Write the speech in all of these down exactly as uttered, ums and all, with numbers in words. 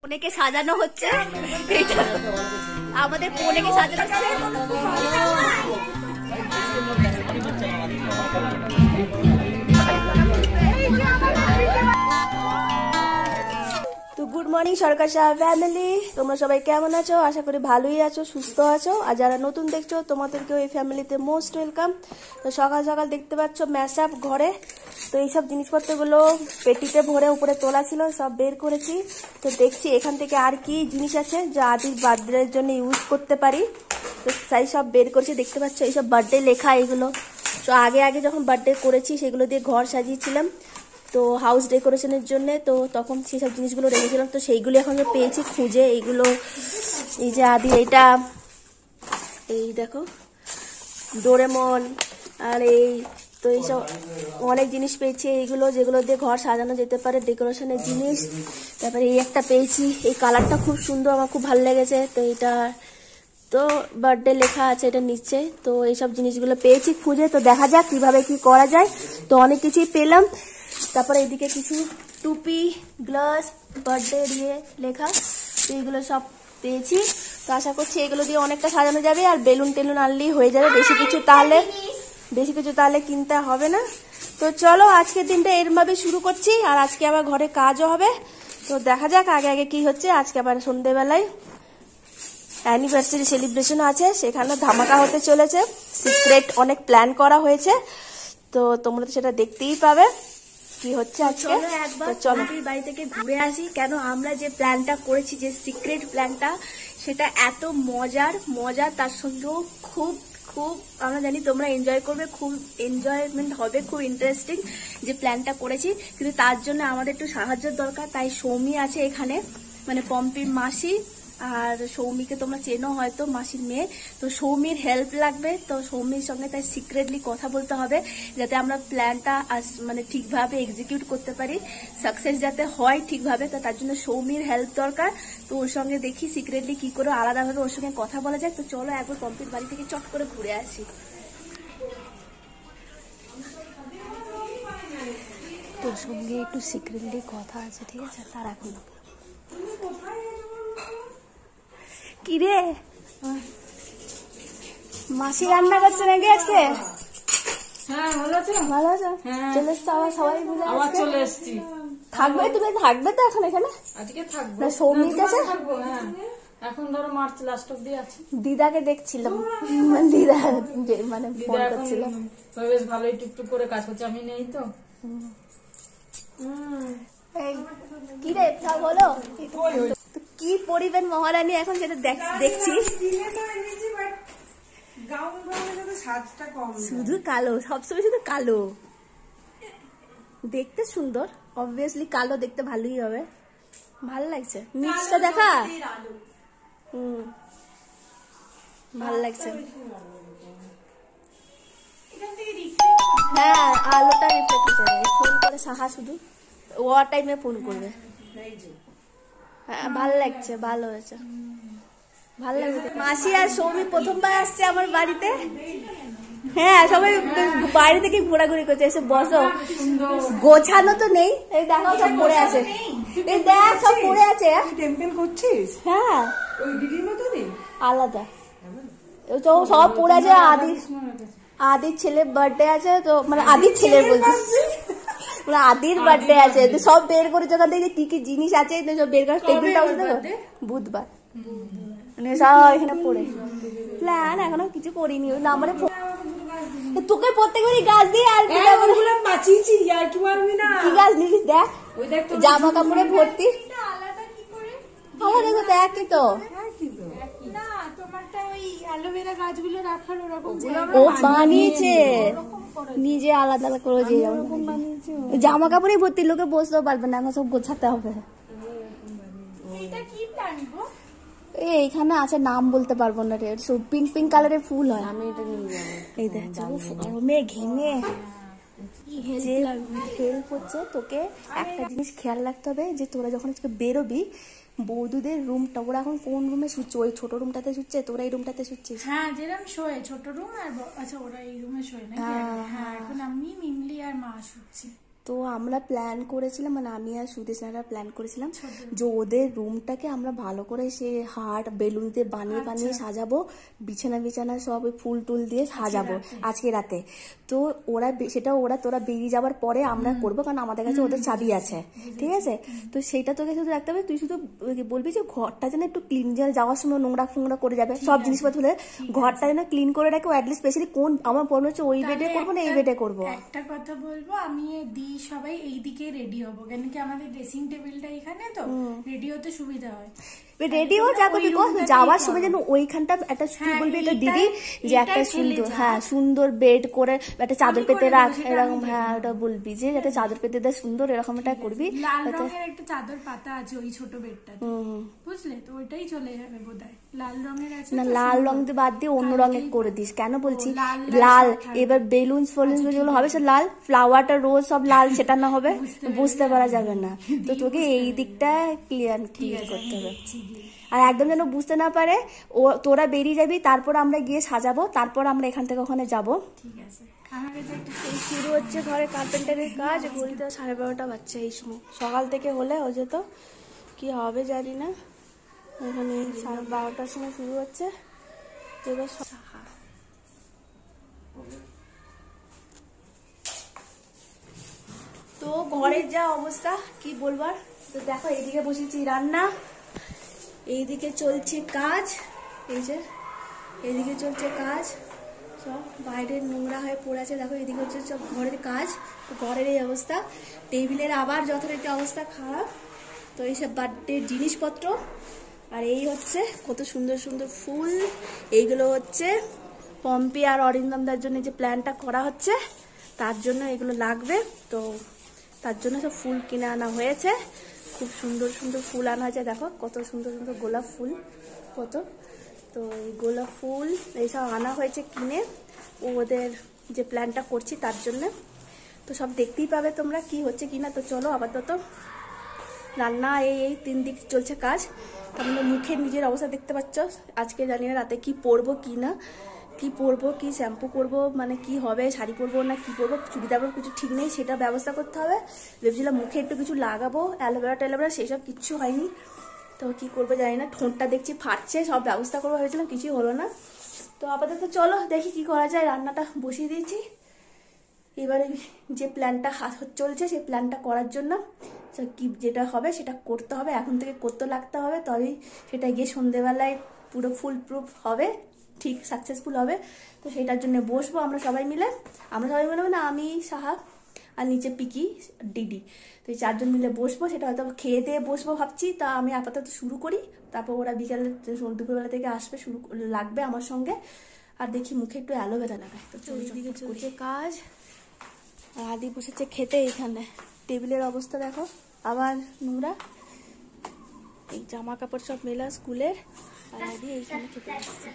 কনেকে সাজানো হচ্ছে, আমাদের কনেকে সাজানো হচ্ছে। তো good morning Sarkar Saha family, তোমরা সবাই কেমন আছো? আশা করি ভালোই আছো, সুস্থ আছো। আর যারা নতুন দেখছো তোমাদেরকেও এই ফ্যামিলিতে মোস্ট ওয়েলকাম। তো সকাল সকাল দেখতে পাচ্ছ ম্যাশ আপ ঘরে। তো এইসব জিনিসপত্রগুলো পেটিতে ভরে উপরে তোলা ছিল, সব বের করেছি। তো দেখছি এখান থেকে আর কি জিনিস আছে যা আদির বার্থডের জন্য ইউজ করতে পারি। তো তাই সব বের করেছি। দেখতে পাচ্ছ এইসব বার্থডে লেখা, এগুলো তো আগে আগে যখন বার্থডে করেছি সেগুলো দিয়ে ঘর সাজিয়েছিলাম তো হাউস ডেকোরেশনের জন্য। তো তখন সেসব জিনিসগুলো রেখেছিলাম, তো সেইগুলো এখন পেয়েছি খুঁজে। এইগুলো এই যে আদি, এইটা এই দেখো ডোরেমন, আর এই তো এইসব অনেক জিনিস পেয়েছি এইগুলো, যেগুলো দিয়ে ঘর সাজানো যেতে পারে, ডেকোরেশনের জিনিস। তারপরে এই একটা পেয়েছি, এই কালারটা খুব সুন্দর, আমার খুব ভালো লেগেছে। তো এটা তো বার্থডে লেখা আছে এটা নিচে। তো এইসব জিনিসগুলো পেয়েছি খুঁজে। তো দেখা যাক কিভাবে কি করা যায়। তো অনেক কিছুই পেলাম। তারপরে এদিকে কিছু টুপি, গ্লাস, বার্থডে দিয়ে লেখা, তো এইগুলো সব পেয়েছি। তো আশা করছি এগুলো দিয়ে অনেকটা সাজানো যাবে, আর বেলুন টেলুন আনলেই হয়ে যাবে। বেশি কিছু তাহলে বেশি কিছু তাহলে কিনতে হবে না। তো চলো আজকের দিনটা এরভাবে শুরু করছি। আর আজকে আবার ঘরে কাজও হবে। তো দেখা যাক আগে আগে কি হচ্ছে। আজকে আবার সন্ধ্যেবেলায় অ্যানিভার্সারি সেলিব্রেশন আছে, সেখানে ধামাকা হতে চলেছে। সিক্রেট অনেক প্ল্যান করা হয়েছে, তো তোমরা তো সেটা দেখতেই পাবে কি হচ্ছে আজকে। একবার চলো বাড়ি থেকে ঘুরে আসি। কেন আমরা যে প্ল্যানটা করেছি, যে সিক্রেট প্ল্যানটা, সেটা এত মজার মজার তার সঙ্গেও খুব খুব আমরা জানি তোমরা এনজয় করবে, খুব এনজয়মেন্ট হবে, খুব ইন্টারেস্টিং যে প্ল্যানটা করেছি। কিন্তু তার জন্য আমাদের একটু সাহায্যের দরকার। তাই সৌমি আছে এখানে, মানে পম্পির মাসি, আর সৌমিকে তোমরা চেনো হয়তো, মাসির মেয়ে। তো সৌমির হেল্প লাগবে। তো সৌমির সঙ্গে তাই সিক্রেটলি কথা বলতে হবে, যাতে আমরা প্ল্যানটা মানে ঠিকভাবে এক্সিকিউট করতে পারি, সাকসেস যাতে হয় ঠিকভাবে। তো তার জন্য সৌমির হেল্প দরকার। তো ওর সঙ্গে দেখি সিক্রেটলি কি করে আলাদাভাবে ওর সঙ্গে কথা বলা যায়। তো চলো একবার পম্পির বাড়ি থেকে চট করে ঘুরে আসি। তোর সঙ্গে একটু সিক্রেটলি কথা আছে, ঠিক আছে? তার এখন কি রে, মাসি রান্না করছে নাকি আজকে? হ্যাঁ ভালো আছো? ভালো আছো? চলে এসছো আবার সবাই মিলে? আবার চলে এসছি। থাকবে তুমি? থাকবে তো এখন এখানে? আজকে থাকবো না সৌমিক আছে? থাকবো, হ্যাঁ। এখন ধরো মার্চ লাস্ট অব্দি আছে। দিদাকে দেখছিলাম, দিদা মানে ফোন করছিল। বেশ ভালোই টুকটুক করে কাজ করছে, আমি নেই তো। এই কি রে বলো, কি পরিবেন মহারানী এখন সেটা দেখছি। শুধু কালো, সবসময় শুধু কালো। দেখতে সুন্দর, অবভিয়াসলি কালো দেখতে ভালোই হবে। ভালো লাগছে মিক্সটা দেখা। হুম ভালো লাগছে। হ্যাঁ আলোটা রিফ্লেক্ট করে ফোন করে সাহা, শুধু ওয়ার টাইমে ফোন করবে। হ্যাঁ ভালো লাগছে, ভালো হয়েছে, ভালো লাগছে। মাসি আর সৌমি প্রথমবার আসছে আমার বাড়িতে। হ্যাঁ সবাই বাইরে থেকে ঘোরাঘুরি করছে, এসে বসো। গোছানো তো নেই, এই দেখো সব পড়ে আছে, এই দেখ সব পড়ে আছে। টেম্পল করছিস? হ্যাঁ ওই দিদির মতনই আলাদা, তো সব পড়ে আছে। আদি আদির ছেলের বার্থডে আছে, তো মানে আদির ছেলের বলছি, মানে আদির বার্থডে আছে। সব বের করে যখন দেখি কি কি জিনিস আছে, সব বের করে টেবিলটা বুধবার মানে সব এখানে পড়ে। প্ল্যান এখনো কিছু করিনি, ওই নাম্বারে তোকে প্রত্যেকবারই গাছ দিয়ে আর বাঁচিয়েছি আর কি পারবি না। কি গাছ নিস দেখ, জামা কাপড়ে ভর্তি। ভালো দেখো একই তো, ও বানিয়েছে নিজে আলাদা আলাদা করে, যে জামা কাপড়ে ভর্তি, লোকে বসতেও পারবে না, এখন সব গোছাতে হবে। এইখানে আছে, নাম বলতে পারবো না রে, পিঙ্ক পিঙ্ক কালারের ফুল হয়। আমি এটা নিয়ে যাবো। এই দেখ গরমে ঘেমে হেল্প হচ্ছে। তোকে একটা জিনিস খেয়াল রাখতে হবে, যে তোরা যখন আজকে বেরোবি, বৌদুদের রুমটা ওরা এখন কোন রুমে শুচ্ছে? ওই ছোট রুমটাতে শুচ্ছে, তোরা এই রুমটাতে শুচ্ছিস? হ্যাঁ যেরকম শোয় ছোট রুম, আর আচ্ছা ওরা এই রুমে শোয় না। হ্যাঁ এখন আমি মিমলি আর মা শুচ্ছি। তো আমরা প্ল্যান করেছিলাম, মানে আমি আর সুদেশনারা প্ল্যান করেছিলাম যে ওদের রুমটাকে আমরা ভালো করে সে হার্ট বেলুন দিয়ে বানিয়ে বানিয়ে সাজাবো, বিছানা বিছানা সব ওই ফুল টুল দিয়ে সাজাবো আজকে রাতে। তো ওরা সেটা ওরা তোরা বেরিয়ে যাওয়ার পরে আমরা করবো, কারণ আমাদের কাছে ওদের চাবি আছে, ঠিক আছে? তো সেইটা তোকে শুধু রাখতে হবে, তুই শুধু বলবি যে ঘরটা যেন একটু ক্লিন, যেন যাওয়ার সময় নোংরা ফোংরা করে যাবে সব জিনিসপত্র হলে ঘরটা যেন ক্লিন করে রাখে। অ্যাটলিস্ট স্পেশালি কোন আমার মনে হচ্ছে ওই বেডে করবো না এই বেডে করবো। একটা কথা বলবো, আমি দি সবাই এই দিকে রেডি হবো, কেন কি আমাদের ড্রেসিং টেবিলটা এখানে, তো রেডি হতে সুবিধা হয়। রেডিও যা করবি যাওয়ার সময় যেন ওইখানটা একটা তুই বলবি এটা দিদি যে একটা সুন্দর, হ্যাঁ সুন্দর বেড করে একটা চাদর পেতে রাখ এরকম, হ্যাঁ ওটা বলবি যে একটা চাদর পেতে দেয় সুন্দর এরকম একটা করবি। লাল রঙের একটা চাদর পাতা আছে ওই ছোট বেডটা, বুঝলে? তো ওইটাই চলে যাবে বোধহয়, লাল রঙের আছে না, লাল রং দিয়ে বাদ দিয়ে অন্য রঙের করে দিস। কেন বলছি লাল, এবার বেলুন ফেলুন যেগুলো হবে সে লাল, ফ্লাওয়ারটা রোজ সব লাল, সেটা না হবে বুঝতে পারা যাবে না। তো তোকে এই দিকটা ক্লিয়ার ক্লিয়ার করতে হবে, আর একদম যেন বুঝতে না পারে। ও তোরা বেরিয়ে যাবি, তারপর আমরা গিয়ে সাজাবো, তারপর আমরা এখান থেকে ওখানে যাবো, ঠিক আছে? এই শুরু হচ্ছে ঘরে কার্পেন্টারের কাজ, ঘড়িতে সাড়ে বারোটা বাজছে এই সময়। সকাল থেকে হলে ও যেত, কি হবে জানি না। এখানে সাড়ে বারোটার সময় শুরু হচ্ছে। এবার তো ঘরের যা অবস্থা কি বলবার। তো দেখো এইদিকে বসেছি রান্না, এইদিকে চলছে কাজ, এই যে এইদিকে চলছে কাজ, সব বাইরে নোংরা হয়ে পড়ে আছে। দেখো এইদিকে হচ্ছে সব ঘরের কাজ, ঘরের এই অবস্থা। টেবিলের আবার যথারীতি অবস্থা খারাপ। তো এইসব বার্থডে জিনিসপত্র, আর এই হচ্ছে কত সুন্দর সুন্দর ফুল। এইগুলো হচ্ছে পম্পি আর অরিন্দমদার জন্য যে প্ল্যানটা করা হচ্ছে তার জন্য এগুলো লাগবে, তো তার জন্য সব ফুল কিনে আনা হয়েছে। খুব সুন্দর সুন্দর ফুল আনা হয়েছে, দেখো কত সুন্দর সুন্দর গোলাপ ফুল কত। তো এই গোলাপ ফুল এইসব আনা হয়েছে কিনে ও ওদের যে প্ল্যানটা করছি তার জন্য। তো সব দেখতেই পাবে তোমরা কি হচ্ছে কিনা। তো চলো আপাতত রান্না এই এই তিন দিক চলছে কাজ। তার মধ্যে মুখের নিজের অবস্থা দেখতে পাচ্ছ। আজকে জানি না রাতে কি পরবো কি না, কি পরবো, কি শ্যাম্পু করবো, মানে কি হবে, শাড়ি পরবো না কি পরবো, চুড়িদার পরবো, কিছু ঠিক নেই, সেটা ব্যবস্থা করতে হবে। ভেবেছিলাম মুখে একটু কিছু লাগাবো, অ্যালোভেরা ট্যালোভেরা, সেসব কিচ্ছু হয়নি। তো কি করবো জানি না, ঠোঁটটা দেখছি ফাটছে, সব ব্যবস্থা করবো ভেবেছিলাম, কিছুই হলো না। তো আপাতত চলো দেখি কি করা যায়। রান্নাটা বসিয়ে দিয়েছি, এবারে যে প্ল্যানটা হাত চলছে সেই প্ল্যানটা করার জন্য কি যেটা হবে সেটা করতে হবে, এখন থেকে করতে লাগতে হবে, তবেই সেটা গিয়ে সন্ধেবেলায় পুরো ফুল প্রুফ হবে, ঠিক সাকসেসফুল হবে। তো সেটার জন্য বসবো আমরা সবাই মিলে, আমরা সবাই মিলে মানে আমি, সাহা আর নিচে পিকি, ডিডি, তো এই চারজন মিলে বসবো। সেটা হয়তো খেয়ে দিয়ে বসবো ভাবছি। তা আমি আপাতত শুরু করি, তারপর ওরা বিকালে দুপুরবেলা থেকে আসবে, শুরু লাগবে আমার সঙ্গে। আর দেখি মুখে একটু অ্যালোভেরা লাগায়। তো ওইদিকে চলছে কাজ, আর আদি বসেছে খেতে। এইখানে টেবিলের অবস্থা দেখো, আবার নোংরা, এই জামা কাপড় সব মেলা স্কুলের, আর আদি এইখানে খেতে বসছে।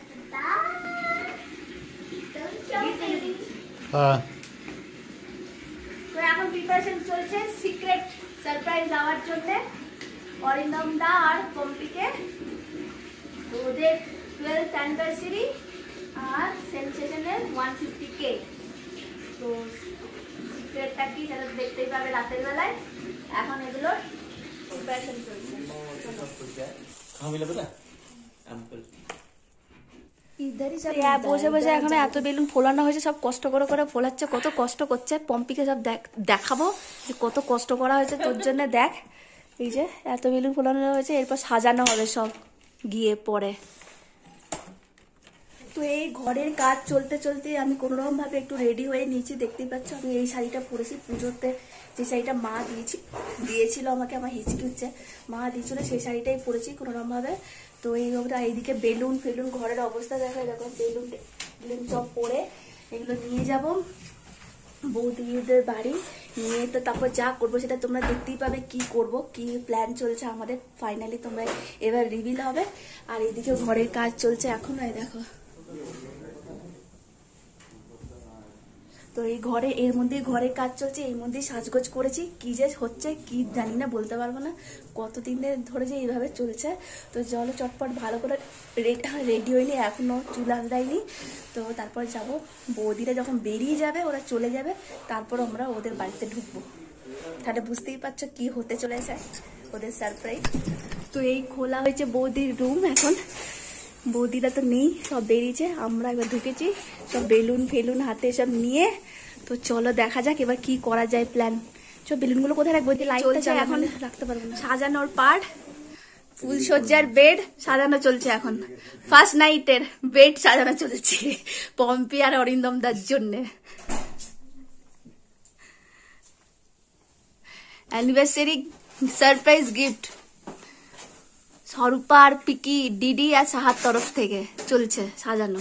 তো এখন প্রিপারেশন চলছে সিক্রেট সারপ্রাইজ দেওয়ার জন্য অরিন্দম দা আর পম্পিকে। তো ওদের টুয়েলথ অ্যানিভার্সারি আর সেন্সেশনের ওয়ান ফিফটি কে। তো সিক্রেটটা কি সেটা দেখতেই পাবে রাতের বেলায়। এখন এগুলোর প্রিপারেশন চলছে। বসে বসে এখন এত বেলুন ফোলানো হয়েছে, সব কষ্ট করে করে ফোলাচ্ছে, কত কষ্ট করছে। পম্পিকে সব দেখাবো যে কত কষ্ট করা হয়েছে তোর জন্য, দেখ এই যে এত বেলুন ফোলানো হয়েছে, এরপর সাজানো হবে সব গিয়ে পরে। তো এই ঘরের কাজ চলতে চলতে আমি কোনোরকম ভাবে একটু রেডি হয়ে নিয়েছি, দেখতেই পাচ্ছ। আমি এই শাড়িটা পরেছি পুজোতে, যে শাড়িটা মা দিয়েছি দিয়েছিল আমাকে, আমার হিচকি হচ্ছে, মা দিয়েছিল সেই শাড়িটাই পরেছি কোনোরকম ভাবে। তো এই এইদিকে বেলুন ফেলুন, ঘরের অবস্থা দেখা, দেখো বেলুন বেলুন সব পরে এগুলো নিয়ে যাব বৌদিদের বাড়ি নিয়ে। তো তারপর যা করবো সেটা তোমরা দেখতেই পাবে, কি করব কি প্ল্যান চলছে আমাদের, ফাইনালি তোমরা এবার রিভিল হবে। আর এইদিকে ঘরের কাজ চলছে এখন, এই দেখো। তো এই ঘরে এর মধ্যে ঘরের কাজ চলছে, এর মধ্যেই সাজগোজ করেছি, কি যে হচ্ছে কি জানি না, বলতে পারবো না, কতদিন ধরে যে এইভাবে চলছে। তো চলো চটপট ভালো করে রেডি হইনি, এখনো চুল আঁচড়াইনি। তো তারপর যাব, বৌদিরা যখন বেরিয়ে যাবে, ওরা চলে যাবে, তারপর আমরা ওদের বাড়িতে ঢুকবো। তাহলে বুঝতেই পারছো কি হতে চলেছে ওদের সারপ্রাইজ। তো এই খোলা হয়েছে বৌদির রুম, এখন বৌদিরা তো নেই, সব বেরিয়েছে, আমরা এবার ঢুকেছি সব বেলুন ফেলুন হাতে সব নিয়ে। তো চলো দেখা যাক এবার কি করা যায় প্ল্যান। চো বেলুনগুলো কোথায় রাখবো, লাইটটা এখন রাখতে পারবো না। সাজানোর পার্ট, ফুলসজ্জার বেড সাজানো চলছে, এখন ফার্স্ট নাইটের বেড সাজানো চলছে পম্পি আর অরিন্দম দার জন্য। অ্যানিভার্সারি সারপ্রাইজ গিফট স্বরূপা আর পিকি, ডিডি আর সাহার তরফ থেকে চলছে সাজানো।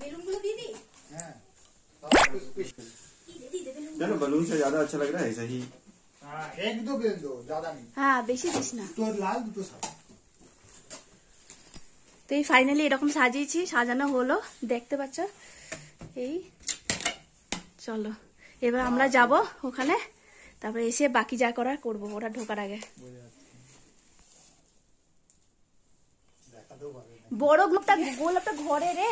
चलो बलून से ज्यादा अच्छा लग रहा है ऐसा ही। हाँ, एक दो बेल दो, ज्यादा नहीं। হ্যাঁ বেশি দিস না। तो लाल तो सब। তো এই ফাইনালি এরকম সাজিয়েছি, সাজানো হলো দেখতে পাচ্ছ। এই চলো এবার আমরা যাব ওখানে, তারপরে এসে বাকি যা করার করবো ওরা ঢোকার আগে। বড় গোলাপটা গোলাপটা ঘরে রে,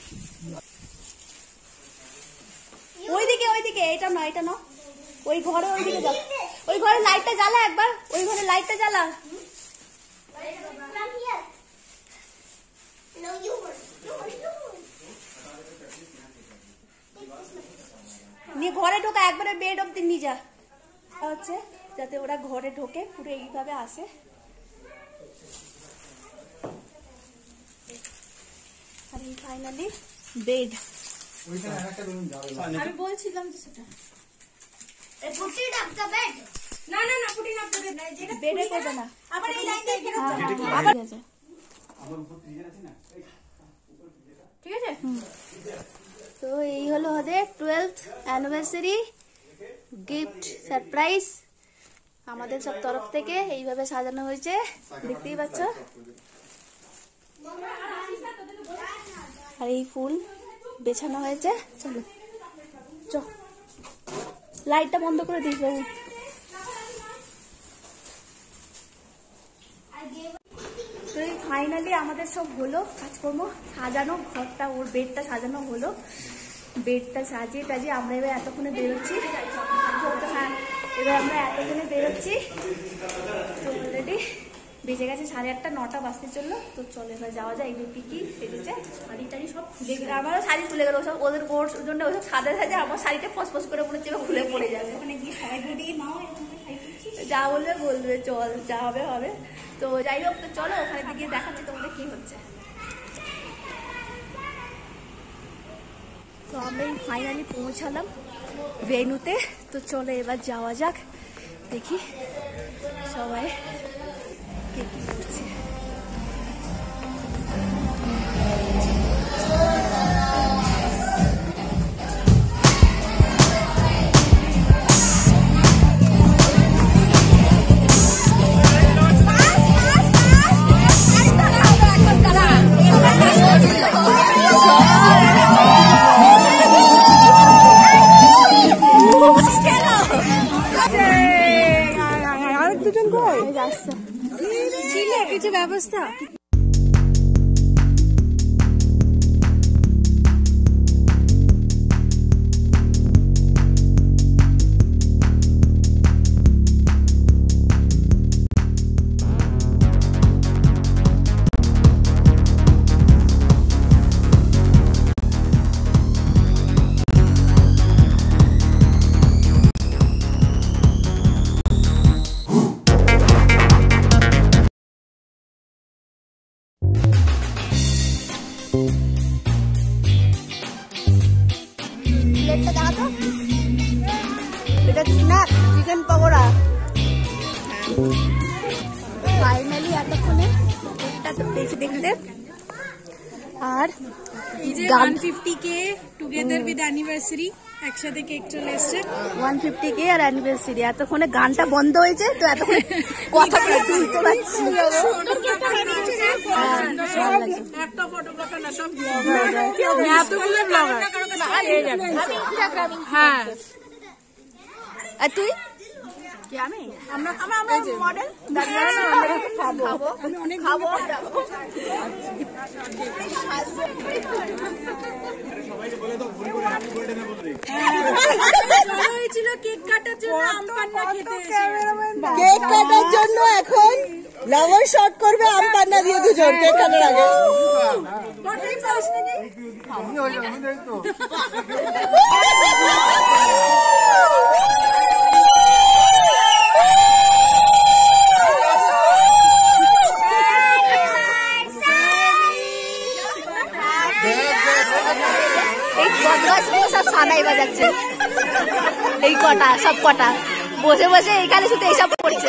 ওইদিকে ওইদিকে, এটা নয় এটা নয়, ওই ঘরে ওইদিকে যাও, ওই ঘরে লাইটটা জ্বালা একবার, ওই ঘরে লাইটটা জ্বালা। নিয়ে ঘরে ঢোকা, একবারে বেড অব্দি নিয়ে যা, হচ্ছে যাতে ওরা ঘরে ঢোকে পুরো এইভাবে আসে। আর এই ফাইনালি বেড, আমি বলছিলাম যে সেটা না না না পুটি না বেডে করবে না, আবার এই লাইন দিয়ে ফেরত যাবে, আবার আছে ঠিক আছে। তো এই হলো ওদের টুয়েলথ অ্যানিভার্সারি গিফট সারপ্রাইজ আমাদের সব তরফ থেকে, এইভাবে সাজানো হয়েছে দেখতেই পাচ্ছ। আর এই ফুল বেছানো হয়েছে, চলো চ লাইটটা বন্ধ করে দিস বাবু। তো এই ফাইনালি আমাদের সব হলো কাজকর্ম, সাজানো ঘরটা, ওর বেডটা সাজানো হলো, বেডটা সাজিয়ে টাজিয়ে আমরা এবার এতক্ষণে বেরোচ্ছি। হ্যাঁ এবার আমরা এতক্ষণে বেরোচ্ছি, তো অলরেডি বেজে গেছে সাড়ে আটটা, নটা বাজতে চললো। তো চলো এবার যাওয়া যায়। এই পিকি বেরিয়েছে, শাড়ি টাড়ি সব দেখে আমারও শাড়ি খুলে গেল, সব ওদের ওর জন্য ওসব সাদা সাজা, আমার শাড়িটা ফসফস করে মনে হচ্ছে খুলে পড়ে যাবে। ওখানে গিয়ে সবাই ঘুরিয়ে নাও, যা বলবে বলবে, চল যা হবে হবে। তো যাই হোক, তো চলো ওখানে গিয়ে দেখাচ্ছি তোমাদের কি হচ্ছে। তো আমরা ফাইনালি পৌঁছালাম ভেন্যুতে, তো চলো এবার যাওয়া যাক, দেখি সবাই কে কি করছে। ছিল কিছু ব্যবস্থা। চিকেন পকোড়া ফাইনালি এতক্ষণে কেকটা তো পেয়েছি দেখতে। আর one fifty K together with anniversary, একসাথে কেক চলে এসছে। ওয়ান ফিফটি কে আর অ্যানিভার্সারি, এতক্ষণে গানটা বন্ধ হয়েছে তো এতক্ষণে কথাটা তুলতে পারছি। একটা ফটোগ্রাফার না, সব হ্যাঁ। আর তুই কি আমি আমরা আমরা মডেল খাবো খাবো এসেছিল কেক কাটার জন্য, আম পান্না খেতে কেক কাটার জন্য এখন লবণ শট করবে আম পান্না দিয়ে দুজন কেক কাটার আগে। এই বদমাশগুলো সব সানাই বাজাচ্ছে, এই কটা সব কটা বসে বসে এইখানে শুধু এইসব করছে।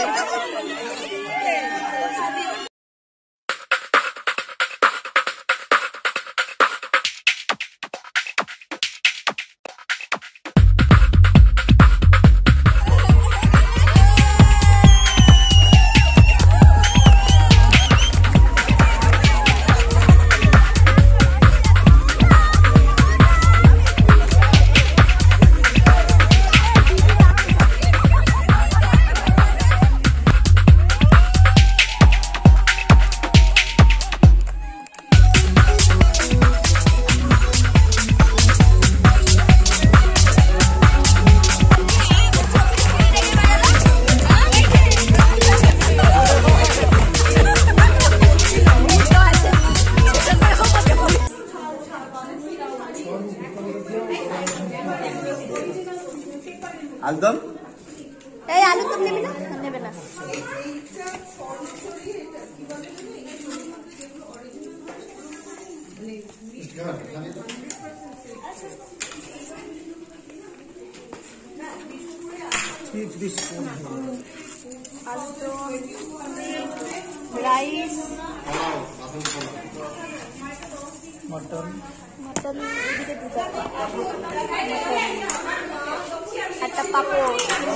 আলদম এই আলু তুমি নেবে না? নেবে না। রাইস, মটন, মটন এদিকে দুটো, একটা পাপড়,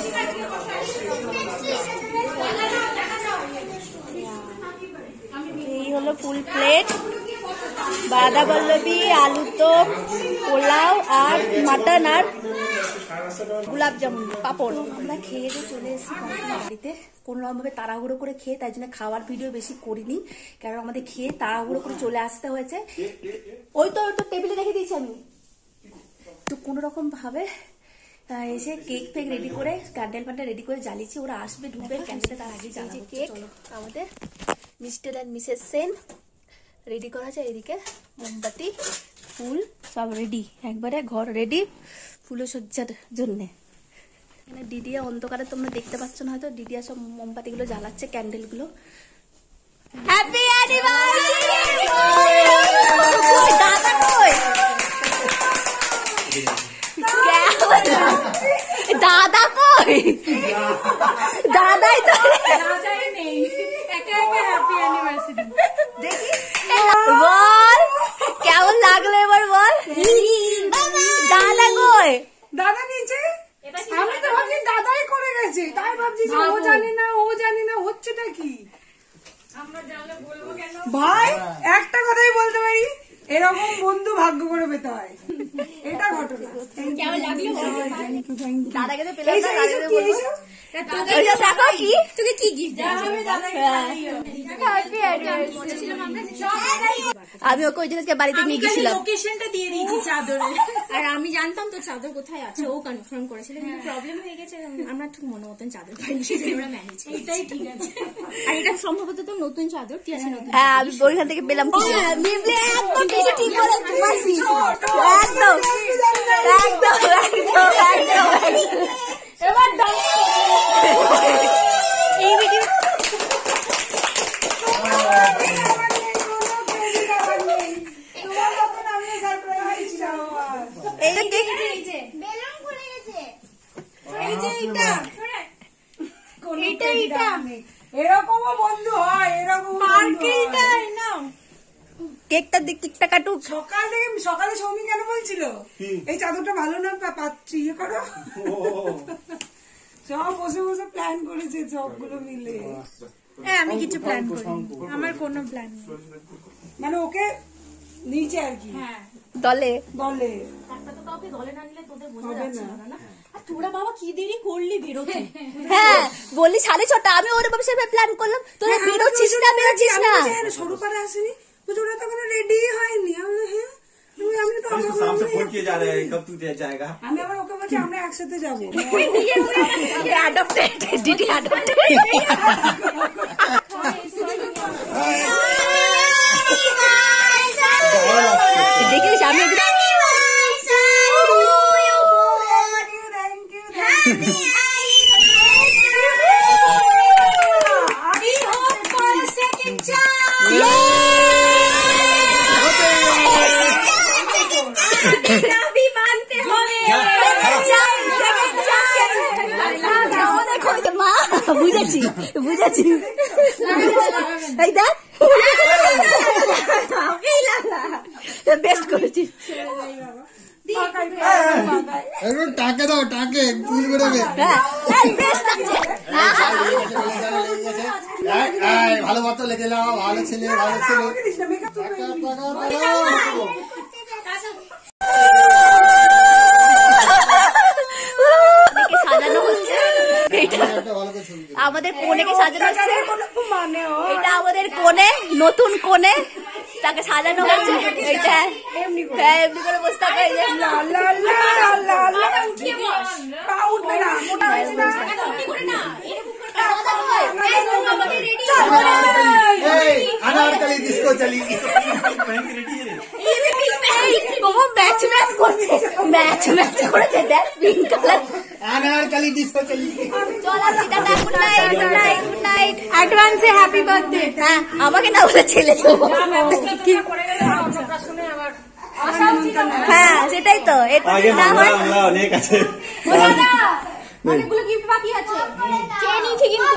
এই হলো ফুল প্লেট, বাঁধা বল্লভী, আলু দম, পোলাও আর মাটন আর গোলাপ জামুন, পাপড়। আমরা খেয়ে দিয়ে চলে এসেছি বাড়িতে, কোনো রকম ভাবে তাড়াহুড়ো করে খেয়ে, তাই জন্য খাওয়ার ভিডিও বেশি করিনি, কারণ আমাদের খেয়ে তাড়াহুড়ো করে চলে আসতে হয়েছে। ওই তো ওই তো টেবিলে রেখে দিয়েছি আমি। তো কোনো রকম ভাবে এসে কেক ফেক রেডি করে ক্যান্ডেল প্যান্ডেল রেডি করে জ্বালিয়েছি, ওরা আসবে ঢুকবে ক্যান্ডেলটা তার আগে জ্বালিয়ে কেক আমাদের mister and missus Sen ready করা আছে। এদিকে মোমবাতি ফুল সব রেডি, একবারে ঘর রেডি ফুলসজ্জার জন্যে। এখানে দিদিয়া অন্ধকারে তোমরা দেখতে পাচ্ছ না হয়তো, দিদিয়া সব মোমবাতি গুলো জ্বালাচ্ছে, ক্যান্ডেল গুলো। Happy anniversary! দাদা কই? দাদা কই? দাদাই তো নেই, একা একা হ্যাপি অ্যানিভার্সারি। দেখি বল কেমন লাগলো এবার বল। দাদা কই? দাদা নিচে। আমি তো ভাবছি দাদাই করে গেছে, তাই ভাবছি যে ও জানে না ও জানে না হচ্ছেটা কি। ভাই একটা কথাই বলতে পারি, এরকম বন্ধু ভাগ্য করে পেতে হয়, এটা ঘটনা। কেমন লাগলো? দাদাকে তো পেলাম এই না, সব- দাদাকে এইসব কি, বলবো। এইসব? ওইটা দেখো কি তোকে কি গিফট আমি ওকে ওই দিনকে বাড়িতে নিয়ে গেছিলাম। লোকেশনটা দিয়ে দিয়েছি চাদরে, আর আমি জানতাম তো চাদর কোথায় আছে, ও কনফার্ম করেছিল, কিন্তু প্রবলেম হয়ে গেছে, আমরা ঠিক মনে মতন চাদর পাইনি, সেটা আমরা ম্যানেজ। এটাই ঠিক আছে। আর এটা সম্ভবত তো নতুন চাদর, কি আছে নতুন? হ্যাঁ আমি ওইখান থেকে পেলাম। একদম কিছু ঠিক করে পারছিস, একদম একদম একদম একদম। এবার ডান্স এই ভিডিও তোমার মতন আমিও সারপ্রাইজ ছিলাম। এই যে এই যে বেলুন খুলে গেছে। এই যে এটা এটা এটা এরকমও বন্ধু হয়, এরকম মার্কেলটা নাও। কেকটা দিক কেকটা কাটুক। সকাল থেকে সকালে সৌমি কেন বলছিল এই চাদরটা ভালো না পা- পাচ্ছি ইয়ে করো, সব বসে বসে প্ল্যান করেছে সবগুলো মিলে। হ্যাঁ আমি কিছু প্ল্যান করি, আমার কোনো প্ল্যান নেই। মানে ওকে নিচে আর কি হ্যাঁ দলে বলে একটা তো কাউকে দলে না নিলে তোদের বোঝা হবে যাচ্ছে না। না। আর তোরা বাবা কি দেরি করলি বেরোতে? হ্যাঁ বললি সাড়ে ছটা, আমি ওর ভাবে প্ল্যান করলাম তোরা বেরোচ্ছিস না বেরোচ্ছিস না। সরু পাড়ে আসেনি, পুজোটা তো কোনো রেডি হয়নি। আমি বললাম, হ্যাঁ আমি তো इसको शाम से फोन किए जा रहे हैं कब तू दे जाएगा আমি আবার ওকে বলছি আমরা একসাথে যাবো। অ্যাডপ্টেড ডিডি অ্যাডপ্টেড দেখিস আমি বুঝেছি বুঝেছি এই দেখ বেস্ট করেছিস একটু টাকে দাও টাকে ফুল বেরোবে ভালো মতো লেগে নাও ভালো ছেলে ভালো ছেলে সাজানো হচ্ছে আমাদের কোনেকে সাজানো হচ্ছে এটা আমাদের কোনে নতুন কোনে তাকে সাজানো হচ্ছে এটা এমনি করে বসে থাকে अनारकली डिस्को चली ম্যাচ ম্যাচ করছে ম্যাচ ম্যাচ করেছে দেখ পিঙ্ক কালার अनारकली डिस्को चली চল আসি টাটা good night good night good night অ্যাডভান্সে হ্যাপি বার্থডে হ্যাঁ আমাকে না বলে ছেলে দেবো হ্যাঁ সেটাই তো এটা না হয় অনেক আছে অনেকগুলো গিফট বাকি আছে চেয়ে নিয়েছি কিন্তু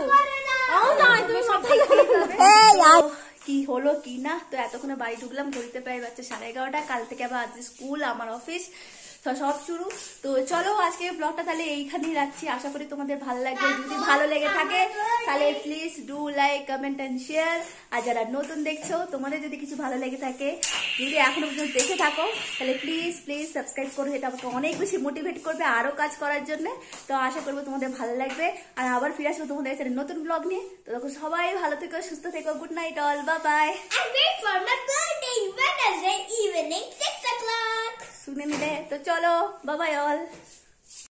কি হলো কি না তো এতক্ষণে বাড়ি ঢুকলাম ঘড়িতে প্রায় বাচ্চা সাড়ে এগারোটা কাল থেকে আবার আজ স্কুল আমার অফিস তো সব শুরু তো চলো আজকে ব্লগটা তাহলে এইখানেই রাখছি আশা করি তোমাদের ভালো লাগবে যদি ভালো লেগে থাকে তাহলে please do like comment and share আর যারা নতুন দেখছো তোমাদের যদি কিছু ভালো লেগে থাকে যদি এখনো পর্যন্ত দেখে থাকো তাহলে প্লিজ প্লিজ সাবস্ক্রাইব করো এটা আমাকে অনেক বেশি মোটিভেট করবে আরো কাজ করার জন্য তো আশা করবো তোমাদের ভালো লাগবে আর আবার ফিরে আসবো তোমাদের চ্যানেলে নতুন ব্লগ নিয়ে তো দেখো সবাই ভালো থেকো সুস্থ থেকো good night all bye bye And wait for my birthday Wednesday evening six o'clock. শুনে নিলে তো চলো বাই বাই অল